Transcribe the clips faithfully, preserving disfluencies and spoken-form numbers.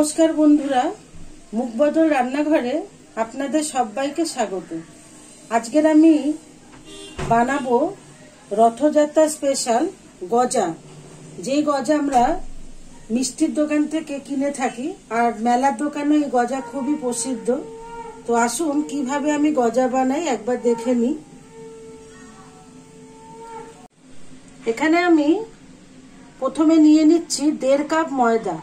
नमस्कार बंधुरा मुखबदल रान्नाघरे आपनादेर सबाइके स्वागत। आजकेर आमी बानाबो रथयात्रा स्पेशल गजा। जे गजा आमरा मिष्टिर दोकान थेके किने थाकी और मेलार दोकाने এই गजा खूबই प्रसिद्ध। तो आसुन किभाबे आमी गजा बानाई एकबार देखे नी। एखाने आमी प्रथमे निये निচ্ছি देড় कप मयदा।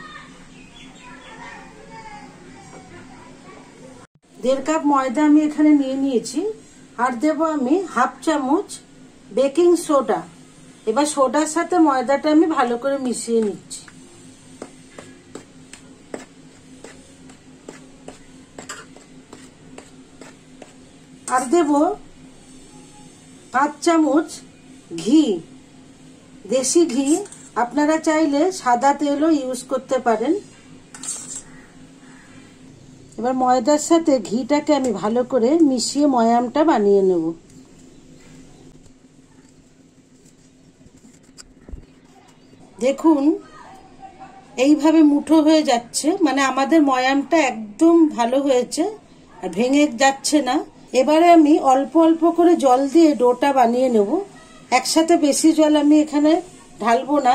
देড় कप मयदा आमी एखाने निये निয়েছি और देব आमी हाफ चामच बेकिंग सोडा। एबार सोडार साथे मयदाटा आमी भालो करे मिशिয়ে নিচ্ছি। और देब पाँच चामच घी। देशी घी आपनारा चाइले सादा तेलও ইউজ করতে পারেন। এবার ময়দার সাথে ঘিটাকে আমি ভালো করে মিশিয়ে ময়ামটা বানিয়ে নেব। দেখুন এইভাবে মুঠো হয়ে যাচ্ছে, মানে আমাদের ময়ামটা একদম ভালো হয়েছে আর ভেঙে যাচ্ছে না। এবারে আমি অল্প অল্প করে জল দিয়ে ডোটা বানিয়ে নেব। একসাথে বেশি জল আমি এখানে ঢালবো না।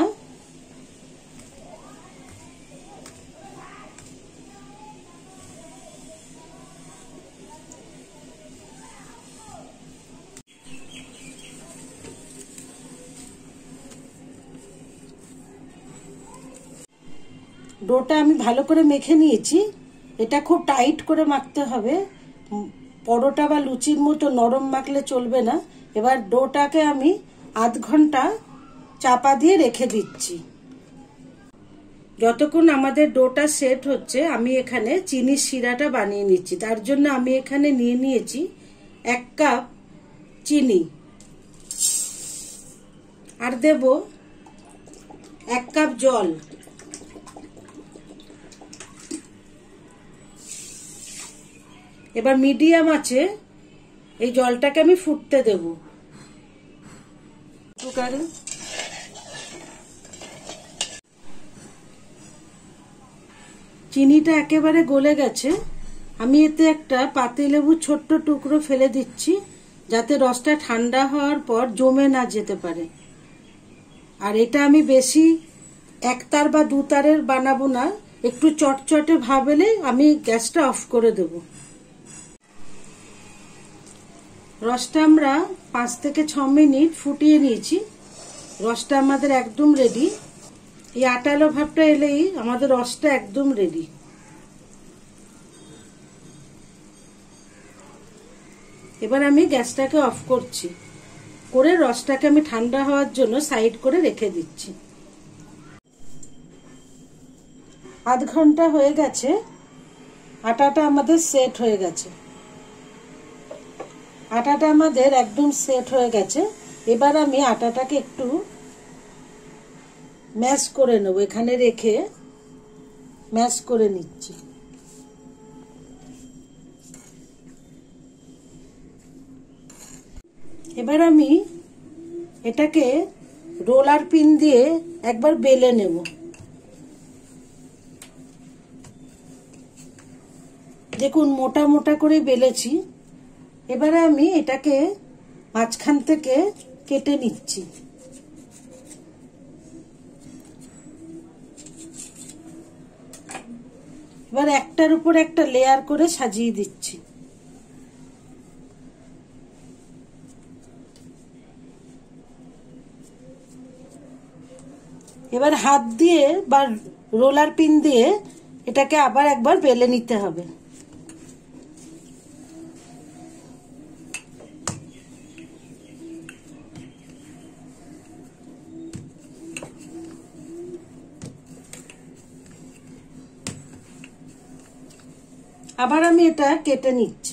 ডোটা আমি ভালো করে মেখে নিয়েছি। এটা খুব টাইট করে মাখতে হবে, পরোটা বা লুচির মতো নরম মাখলে চলবে না। এবার ডোটাকে আমি আধ ঘন্টা চাপা দিয়ে রেখে দিচ্ছি। যতক্ষণ আমাদের ডোটা সেট হচ্ছে আমি এখানে চিনির শিরাটা বানিয়ে নিচ্ছি। তার জন্য আমি এখানে নিয়ে নিয়েছি এক কাপ চিনি আর দেব এক কাপ জল। এবার মিডিয়াম আছে এই জলটাকে আমি ফুটতে দেব। কুকারে চিনিটা একেবারে গলে গেছে। আমি এতে একটা পাতিলেবু ছোট্ট টুকরো ফেলে দিচ্ছি যাতে রসটা ঠান্ডা হওয়ার পর জমে না যেতে পারে। আর এটা আমি বেশি একতার বা দুতারের বানাবো না, একটু চটচটে ভাব এলে আমি গ্যাসটা অফ করে দেব। রসটা আমরা পাঁচ থেকে ছ মিনিট ফুটিয়ে নিয়েছি। রসটা আমাদের একদম রেডি। এই আটালো ভাবটা এলেই আমাদের রসটা একদম রেডি। এবার আমি গ্যাসটাকে অফ করছি, করে রসটাকে আমি ঠান্ডা হওয়ার জন্য সাইড করে রেখে দিচ্ছি। আধ ঘন্টা হয়ে গেছে, আটাটা আমাদের সেট হয়ে গেছে। আটাটা আমাদের একদম সেট হয়ে গেছে। এবার আমি আটাটাকে একটু ম্যাশ করে নেব। এখানে রেখে ম্যাশ করে নিচ্ছি। এবার আমি এটাকে রোলার পিন দিয়ে একবার বেলে নেব। দেখুন মোটা মোটা করে বেলেছি। এবারে আমি এটাকে মাঝখান থেকে কেটে নিচ্ছি। এবার একটার উপর একটা লেয়ার করে সাজিয়ে দিচ্ছি। এবার হাত দিয়ে বা রোলার পিন দিয়ে এটাকে আবার একবার বেলে নিতে হবে। আবার আমি এটা কেটে নিচ্ছি।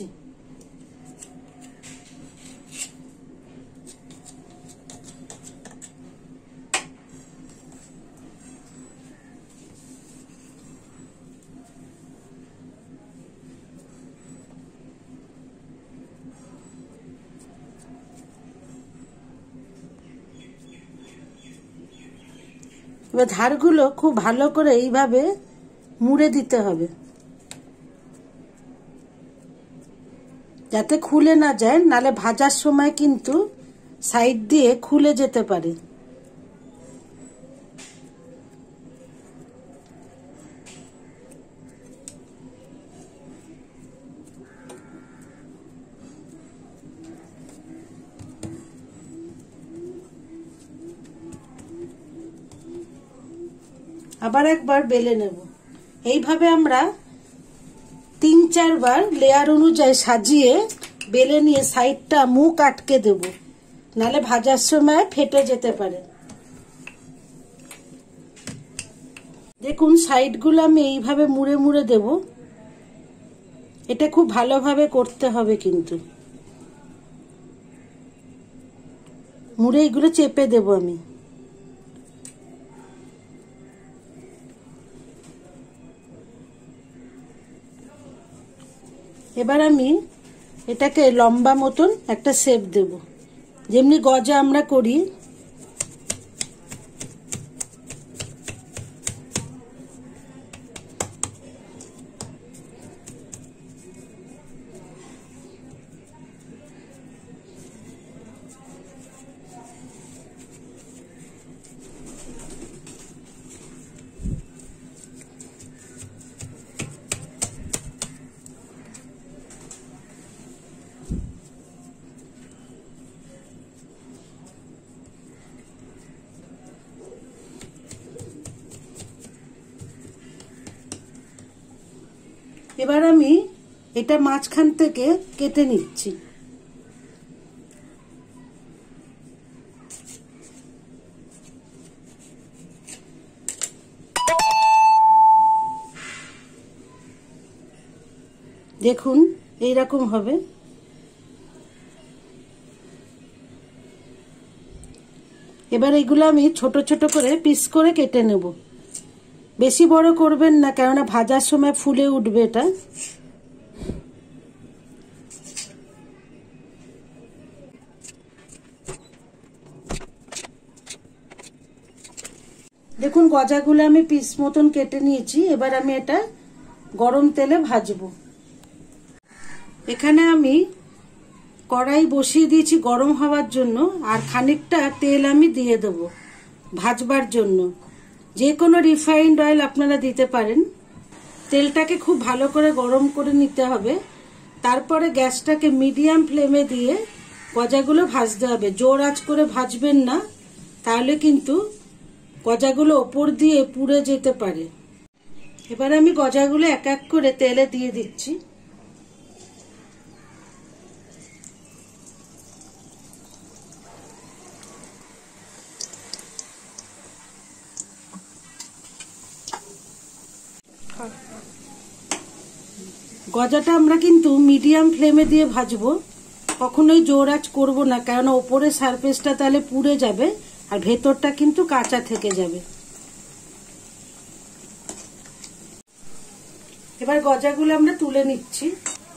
এবার ধারগুলো খুব ভালো করে এইভাবে মুড়ে দিতে হবে, যাতে খুলে না যায়, নালে ভাজার সময় কিন্তু সাইড দিয়ে খুলে যেতে পারে। আবার একবার বেলে নেব। এইভাবে আমরা তিন চারবার লেয়ার অনুযায়ী সাজিয়ে বেলে নিয়ে সাইডটা মুখ আটকে দেব, নালে ভাজার সময় ফেটে যেতে পারে। দেখুন সাইডগুলো আমি এইভাবে মুড়ে মুড়ে দেব। এটা খুব ভালোভাবে করতে হবে, কিন্তু মুড়ে এগুলো চেপে দেব আমি। এবার আমি এটাকে লম্বা মতন একটা শেপ দেব, যেমনি গজা আমরা করি। এবার আমি এটা মাঝখান থেকে কেটে নিচ্ছি। দেখুন এইরকম হবে। এবার এগুলো আমি ছোট ছোট করে পিস করে কেটে নেব। বেশি বড় করবেন না, কেননা ভাজার সময় ফুলে উঠবে এটা। দেখুন গজাগুলো আমি পিস মতন কেটে নিয়েছি। এবার আমি এটা গরম তেলে ভাজবো। এখানে আমি কড়াই বসিয়ে দিয়েছি গরম হওয়ার জন্য, আর খানিকটা তেল আমি দিয়ে দেব ভাজবার জন্য। যে কোনো রিফাইন্ড অয়েল আপনারা দিতে পারেন। তেলটাকে খুব ভালো করে গরম করে নিতে হবে। তারপরে গ্যাসটাকে মিডিয়াম ফ্লেমে দিয়ে গজাগুলো ভাজতে হবে। জোর আঁচ করে ভাজবেন না, তাহলে কিন্তু গজাগুলো ওপর দিয়ে পুড়ে যেতে পারে। এবার আমি গজাগুলো এক এক করে তেলে দিয়ে দিচ্ছি। গজাটা আমরা কিন্তু মিডিয়াম ফ্লেমে দিয়ে ভাজবো, কখনোই জোর আঁচ করবো না, কারণ ওপরে সারফেসটা তাহলে পুড়ে যাবে আর ভেতরটা কিন্তু কাঁচা থেকে যাবে। এবার গজাগুলো আমরা তুলে নিচ্ছি।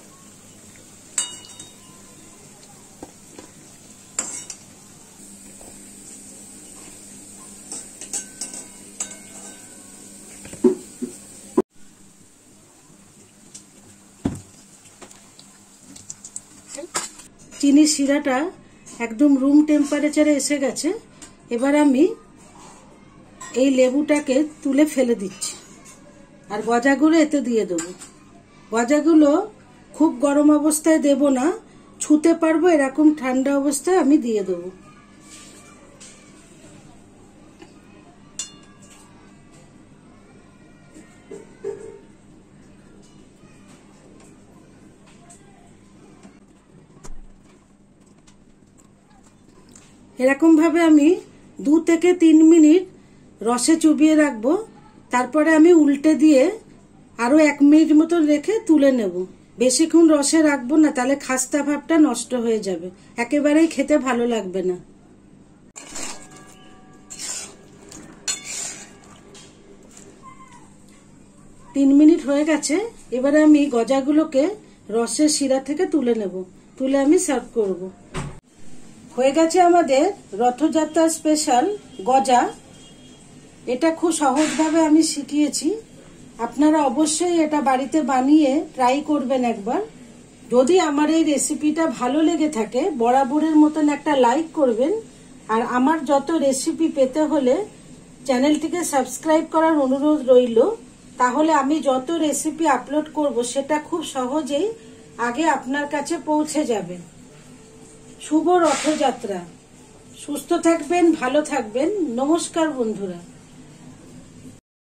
চিনির শিরাটা একদম রুম টেম্পারেচারে এসে গেছে। এবার আমি এই লেবুটাকে তুলে ফেলে দিচ্ছি, আর গজাগুলো এতে দিয়ে দেবো। গজাগুলো খুব গরম অবস্থায় দেব না, ছুঁতে পারবো এরকম ঠান্ডা অবস্থায় আমি দিয়ে দেবো। এরকম ভাবে আমি দু থেকে তিন মিনিট রসে চুবিয়ে রাখবো। তারপরে আমি উল্টে দিয়ে আরো এক মিনিট মতো রেখে তুলে নেব। বেশিক্ষণ রসে রাখবো না, তাহলে খাস্তা ভাবটা নষ্ট হয়ে যাবে, একেবারেই খেতে ভালো লাগবে না। তিন মিনিট হয়ে গেছে। এবারে আমি গজাগুলোকে রসের শিরা থেকে তুলে নেব, তুলে আমি সার্ভ করব। হয়ে গেছে আমাদের রথযাত্রা স্পেশাল গজা। এটা খুব সহজভাবে আমি শিখিয়েছি, আপনারা অবশ্যই এটা বাড়িতে বানিয়ে ট্রাই করবেন একবার। যদি আমার এই রেসিপিটা ভালো লেগে থাকে বরাবরের মতন একটা লাইক করবেন, আর আমার যত রেসিপি পেতে হলে চ্যানেলটিকে সাবস্ক্রাইব করার অনুরোধ রইল। তাহলে আমি যত রেসিপি আপলোড করব সেটা খুব সহজেই আগে আপনার কাছে পৌঁছে যাবে। শুভ রথযাত্রা। সুস্থ থাকবেন, ভালো থাকবেন। নমস্কার বন্ধুরা।